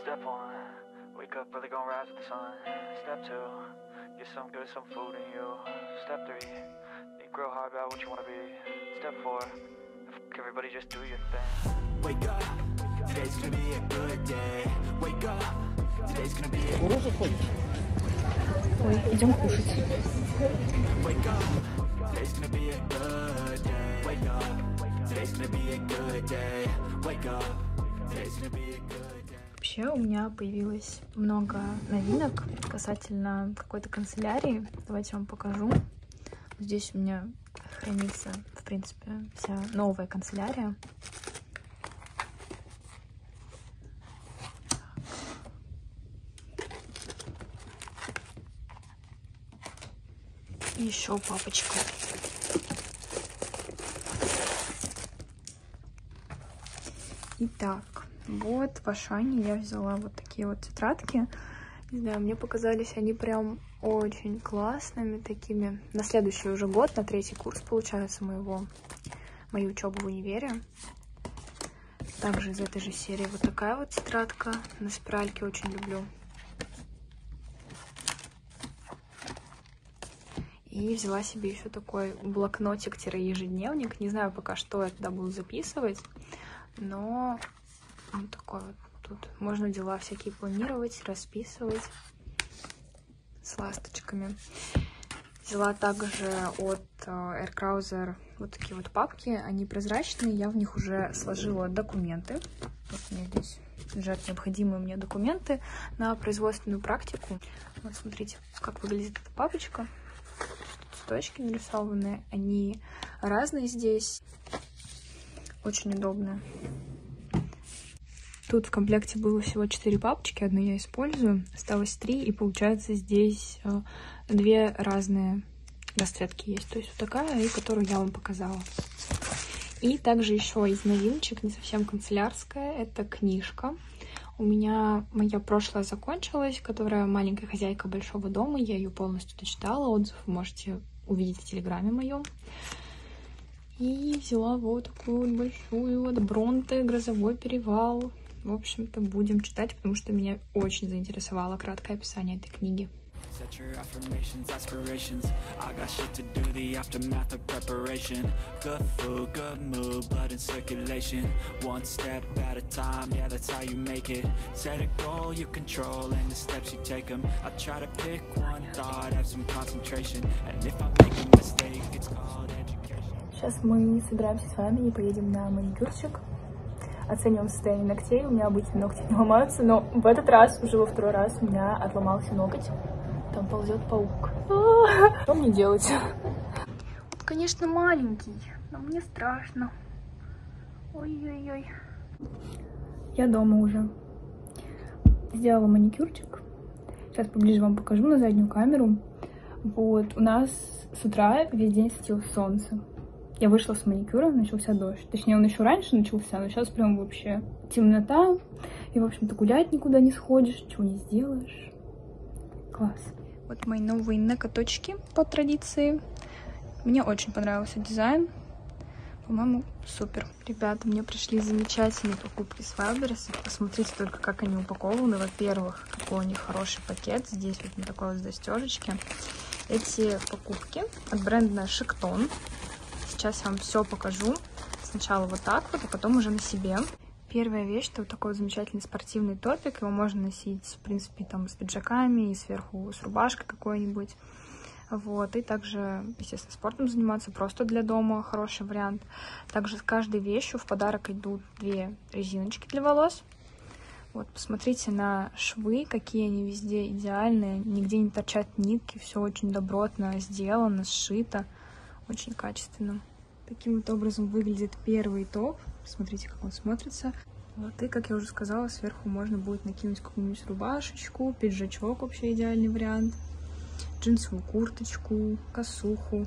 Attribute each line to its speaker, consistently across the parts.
Speaker 1: Step 1, wake up early, gonna rise with the sun. Step 2, get some food in you. Step 3, think real hard about what you wanna be. Step 4, everybody just do your thing. Wake up, today's gonna be a good day. Wake up, today's gonna be a good day.
Speaker 2: Ой, идем кушать.
Speaker 1: Wake up, today's gonna be a good day. Wake up, today's gonna be a good day. Wake up, today's gonna be a good day.
Speaker 2: Вообще у меня появилось много новинок касательно какой-то канцелярии. Давайте я вам покажу. Здесь у меня хранится, в принципе, вся новая канцелярия. И еще папочка. Итак, вот в Ашане я взяла вот такие вот тетрадки. Не знаю, мне показались они прям очень классными такими. На следующий уже год, на 3-й курс, получается, моей учебы в универе. Также из этой же серии вот такая вот тетрадка. На спиральке очень люблю. И взяла себе еще такой блокнотик-ежедневник. Не знаю пока, что я туда буду записывать, но вот такой вот. Тут можно дела всякие планировать, расписывать с ласточками. Взяла также от Air Krauser вот такие вот папки. Они прозрачные, я в них уже сложила документы. Вот у меня здесь лежат необходимые мне документы на производственную практику. Вот смотрите, как выглядит эта папочка. Цветочки нарисованные, они разные здесь, очень удобные. Тут в комплекте было всего 4 папочки, одну я использую, осталось 3, и получается здесь 2 разные расцветки есть. То есть вот такая, и которую я вам показала. И также еще из новиночек, не совсем канцелярская, это книжка. У меня моя прошлая закончилась, которая «Маленькая хозяйка большого дома». Я ее полностью дочитала, отзыв вы можете увидеть в телеграме моем. И взяла вот такую вот большую от Бронте «Грозовой перевал». В общем-то, будем читать, потому что меня очень заинтересовало краткое описание этой книги.
Speaker 1: Set your affirmations, aspirations. I got shit to do, the aftermath of preparation. Good food, good mood, blood in circulation. One step at a time, yeah, that's how you make it. Set a goal you control and the steps you take them. I try to pick one thought, have some concentration. And if I make a mistake, it's called education.
Speaker 2: Сейчас мы собираемся с вами и поедем на маникюрчик. Оцениваем состояние ногтей. У меня обычно ногти не ломаются, но в этот раз, уже во 2-й раз, у меня отломался ноготь. Там ползет паук. Что мне делать? Он, конечно, маленький, но мне страшно. Ой-ой-ой. Я дома уже. Сделала маникюрчик. Сейчас поближе вам покажу на заднюю камеру. Вот, у нас с утра весь день светило солнце. Я вышла с маникюра, начался дождь. Точнее, он еще раньше начался, но сейчас прям вообще темнота. И, в общем-то, гулять никуда не сходишь, ничего не сделаешь. Класс. Вот мои новые ноготочки по традиции. Мне очень понравился дизайн. По-моему, супер. Ребята, мне пришли замечательные покупки с Wildberries. Посмотрите только, как они упакованы. Во-первых, какой у них хороший пакет. Здесь вот на такой вот застежечке. Эти покупки от бренда Шиктон. Сейчас я вам все покажу. Сначала вот так вот, а потом уже на себе. Первая вещь, это вот такой замечательный спортивный топик. Его можно носить, в принципе, там с пиджаками и сверху с рубашкой какой-нибудь. Вот. И также, естественно, спортом заниматься просто для дома. Хороший вариант. Также с каждой вещью в подарок идут 2 резиночки для волос. Вот, посмотрите на швы, какие они везде идеальные. Нигде не торчат нитки. Все очень добротно сделано, сшито. Очень качественно. Таким вот образом выглядит первый топ. Смотрите, как он смотрится. Вот, и, как я уже сказала, сверху можно будет накинуть какую-нибудь рубашечку, пиджачок, вообще идеальный вариант, джинсовую курточку, косуху.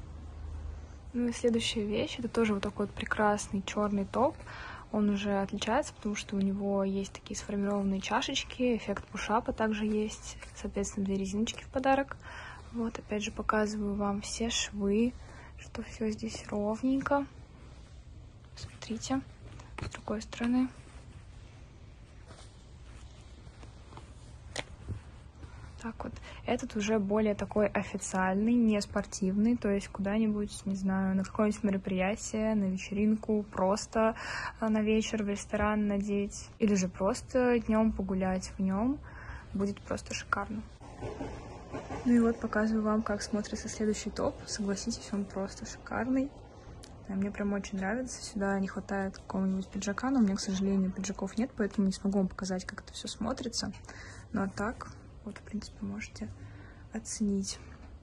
Speaker 2: Ну и следующая вещь, это тоже вот такой вот прекрасный черный топ. Он уже отличается, потому что у него есть такие сформированные чашечки, эффект пушапа также есть, соответственно, 2 резиночки в подарок. Вот, опять же, показываю вам все швы, что все здесь ровненько. Смотрите, с другой стороны. Так вот. Этот уже более такой официальный, не спортивный, то есть куда-нибудь, не знаю, на какое-нибудь мероприятие, на вечеринку, просто на вечер в ресторан надеть, или же просто днем погулять в нем. Будет просто шикарно. Ну и вот показываю вам, как смотрится следующий топ. Согласитесь, он просто шикарный. Мне прям очень нравится. Сюда не хватает какого-нибудь пиджака, но у меня, к сожалению, пиджаков нет, поэтому не смогу вам показать, как это все смотрится. Ну а так, вот, в принципе, можете оценить.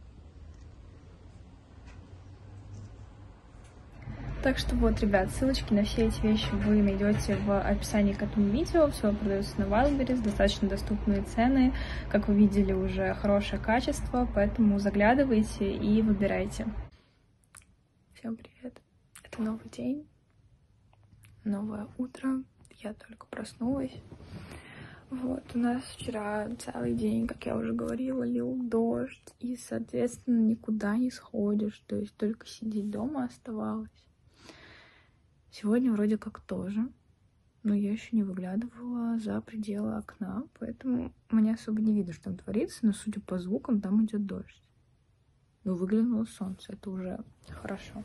Speaker 2: Так что вот, ребят, ссылочки на все эти вещи вы найдете в описании к этому видео. Все продается на Wildberries, достаточно доступные цены. Как вы видели, уже хорошее качество, поэтому заглядывайте и выбирайте. Всем привет! Это новый день, новое утро. Я только проснулась. Вот, у нас вчера целый день, как я уже говорила, лил дождь, и, соответственно, никуда не сходишь, то есть только сидеть дома оставалось. Сегодня вроде как тоже, но я еще не выглядывала за пределы окна, поэтому мне особо не видно, что там творится, но, судя по звукам, там идет дождь. Но выглянуло солнце, это уже хорошо.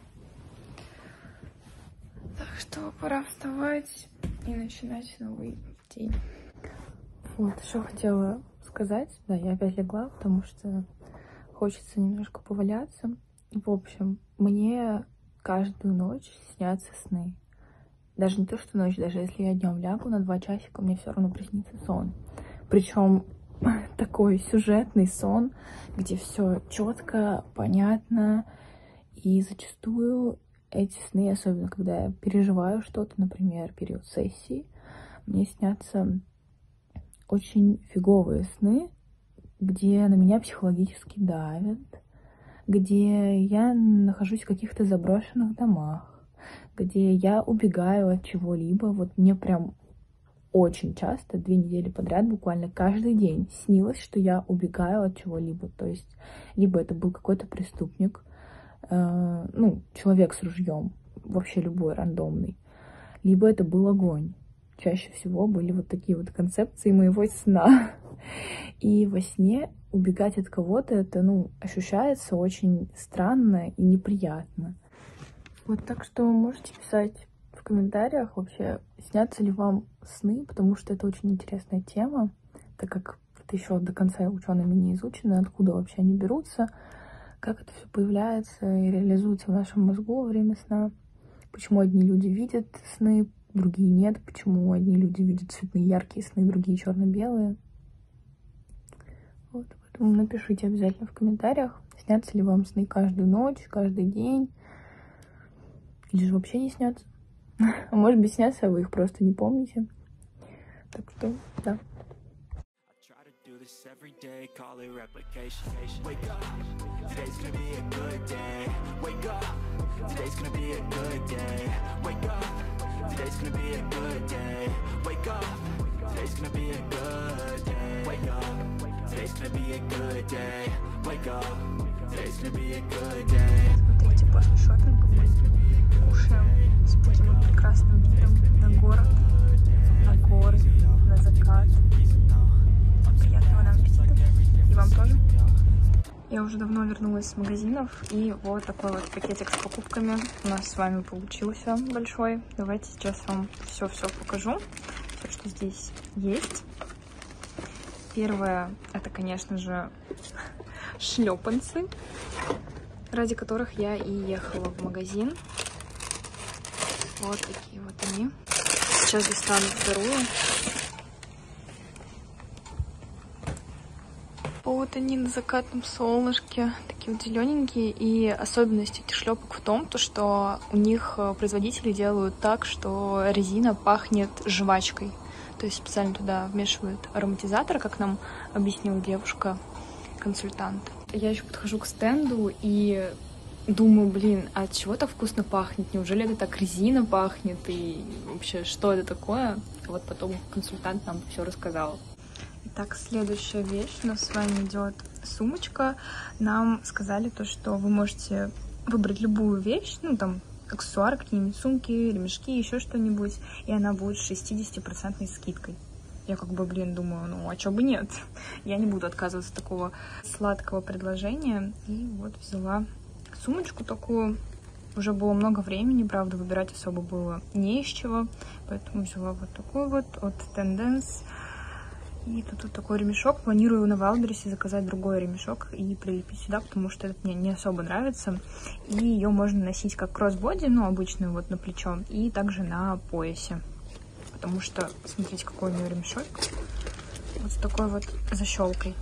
Speaker 2: Так что пора вставать и начинать новый день. Вот, что хотела сказать. Да, я опять легла, потому что хочется немножко поваляться. В общем, мне каждую ночь снятся сны. Даже не то, что ночь, даже если я днем лягу на 2 часика, мне все равно приснится сон. Причем такой сюжетный сон, где все четко, понятно. И зачастую эти сны, особенно когда я переживаю что-то, например, период сессии, мне снятся очень фиговые сны, где на меня психологически давят, где я нахожусь в каких-то заброшенных домах, где я убегаю от чего-либо. Вот мне прям очень часто, 2 недели подряд, буквально каждый день снилось, что я убегаю от чего-либо. То есть либо это был какой-то преступник, ну, человек с ружьем, вообще любой, рандомный, либо это был огонь. Чаще всего были вот такие вот концепции моего сна. И во сне убегать от кого-то, это, ну, ощущается очень странно и неприятно. Вот, так что можете писать в комментариях вообще, снятся ли вам сны, потому что это очень интересная тема, так как это еще до конца учеными не изучено, откуда вообще они берутся, как это все появляется и реализуется в нашем мозгу во время сна, почему одни люди видят сны, другие нет, почему одни люди видят цветные яркие сны, другие черно-белые. Вот, поэтому напишите обязательно в комментариях, снятся ли вам сны каждую ночь, каждый день, или же вообще не снятся. А может быть, снятся, а вы их просто не помните. Так что, да.
Speaker 1: Today's gonna be a good day. Wake up. Today's gonna be a good day. Wake up. Today's gonna be a good day. Wake up. Today's gonna be a good day. Wake up. Today's gonna be a good day.
Speaker 2: Смотрите, после шопинга мы кушаем с таким вот прекрасным видом на город, на горы, на закат. Приятного нам аппетита. И вам тоже. Я уже давно вернулась с магазинов, и вот такой вот пакетик с покупками у нас с вами получился большой. Давайте сейчас вам все покажу, все, что здесь есть. Первое, это, конечно же, шлепанцы, ради которых я и ехала в магазин. Вот такие вот они. Сейчас достану вторую. Вот они на закатном солнышке, такие вот зелененькие. И особенность этих шлепок в том, что у них производители делают так, что резина пахнет жвачкой. То есть специально туда вмешивают ароматизатор, как нам объяснила девушка-консультант. Я еще подхожу к стенду и думаю, блин, а от чего так вкусно пахнет? Неужели это так резина пахнет? И вообще, что это такое? Вот потом консультант нам все рассказал. Итак, следующая вещь. У нас с вами идет сумочка. Нам сказали то, что вы можете выбрать любую вещь, ну там аксессуары, какие-нибудь сумки, ремешки, еще что-нибудь, и она будет с 60% скидкой. я как бы, думаю, ну, а чё бы нет? Я не буду отказываться от такого сладкого предложения. И вот взяла сумочку такую. Уже было много времени, правда, выбирать особо было не из чего. Поэтому взяла вот такой вот от Tendence. И тут вот такой ремешок. Планирую на Вайлдберрисе заказать другой ремешок и прилепить сюда, потому что этот мне не особо нравится. И ее можно носить как кроссбоди, ну, обычную вот на плечо, и также на поясе. Потому что, смотрите, какой у нее ремешок. Вот с такой вот защелкой.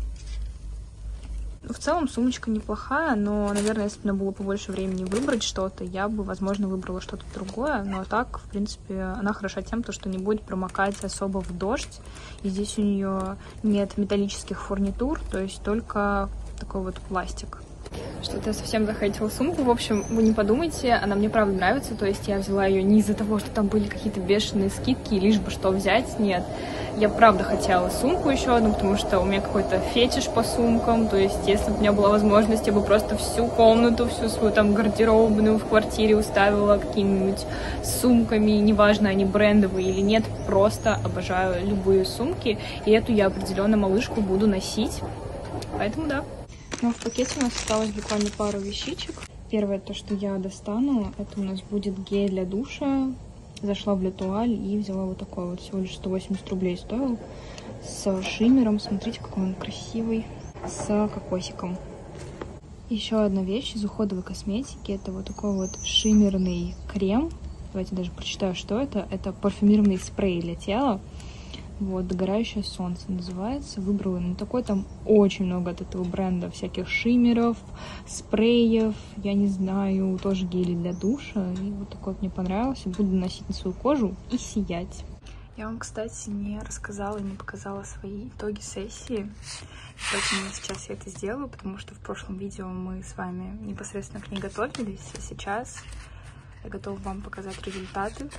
Speaker 2: В целом сумочка неплохая, но, наверное, если бы у меня было побольше времени выбрать что-то, я бы, возможно, выбрала что-то другое. Но так, в принципе, она хороша тем, что не будет промокать особо в дождь. И здесь у нее нет металлических фурнитур, то есть только такой вот пластик. Что-то я совсем захотела сумку. В общем, вы не подумайте, она мне правда нравится. То есть я взяла ее не из-за того, что там были какие-то бешеные скидки, лишь бы что взять. Нет. Я правда хотела сумку еще одну, потому что у меня какой-то фетиш по сумкам. То есть, если бы у меня была возможность, я бы просто всю комнату, всю свою там гардеробную в квартире уставила какими-нибудь сумками. Неважно, они брендовые или нет. Просто обожаю любые сумки. И эту я определенно малышку буду носить. Поэтому да. Ну, в пакете у нас осталось буквально пару вещичек. Первое, то, что я достану, это у нас будет гель для душа. Зашла в Летуаль и взяла вот такой вот, всего лишь 180 рублей стоил. С шиммером, смотрите, какой он красивый, с кокосиком. Еще одна вещь из уходовой косметики, это вот такой вот шиммерный крем. Давайте даже прочитаю, что это. Это парфюмированный спрей для тела. Вот, «Догорающее солнце» называется. Выбрала на такой, там очень много от этого бренда всяких шиммеров, спреев, я не знаю, тоже гели для душа. И вот такой вот мне понравился. Буду носить на свою кожу и сиять. Я вам, кстати, не рассказала и не показала свои итоги сессии. Поэтому сейчас я это сделаю, потому что в прошлом видео мы с вами непосредственно к ней готовились. А сейчас я готова вам показать результаты.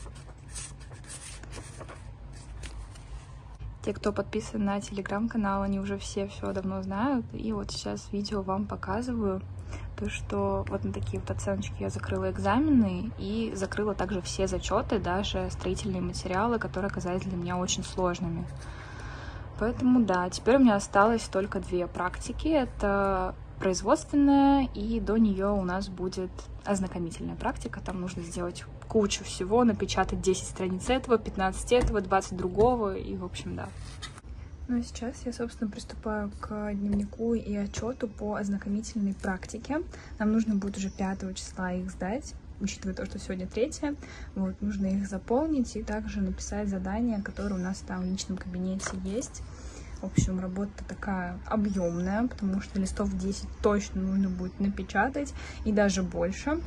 Speaker 2: Те, кто подписан на телеграм-канал, они уже все давно знают. И вот сейчас видео вам показываю то, что вот на такие вот оценочки я закрыла экзамены и закрыла также все зачеты, даже строительные материалы, которые оказались для меня очень сложными. Поэтому да, теперь у меня осталось только 2 практики. Это производственная, и до нее у нас будет ознакомительная практика. Там нужно сделать кучу всего, напечатать 10 страниц этого, 15 этого, 20 другого, и в общем, да. Ну а сейчас я, собственно, приступаю к дневнику и отчету по ознакомительной практике. Нам нужно будет уже 5 числа их сдать, учитывая то, что сегодня 3. Вот, нужно их заполнить и также написать задания, которые у нас там в личном кабинете есть. В общем, работа такая объемная, потому что листов 10 точно нужно будет напечатать, и даже больше.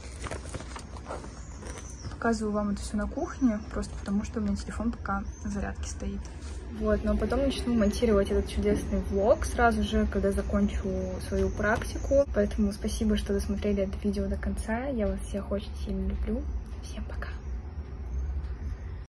Speaker 2: Показываю вам это все на кухне, просто потому что у меня телефон пока на зарядке стоит. Вот, но потом начну монтировать этот чудесный влог сразу же, когда закончу свою практику. Поэтому спасибо, что досмотрели это видео до конца. Я вас всех очень сильно люблю. Всем пока!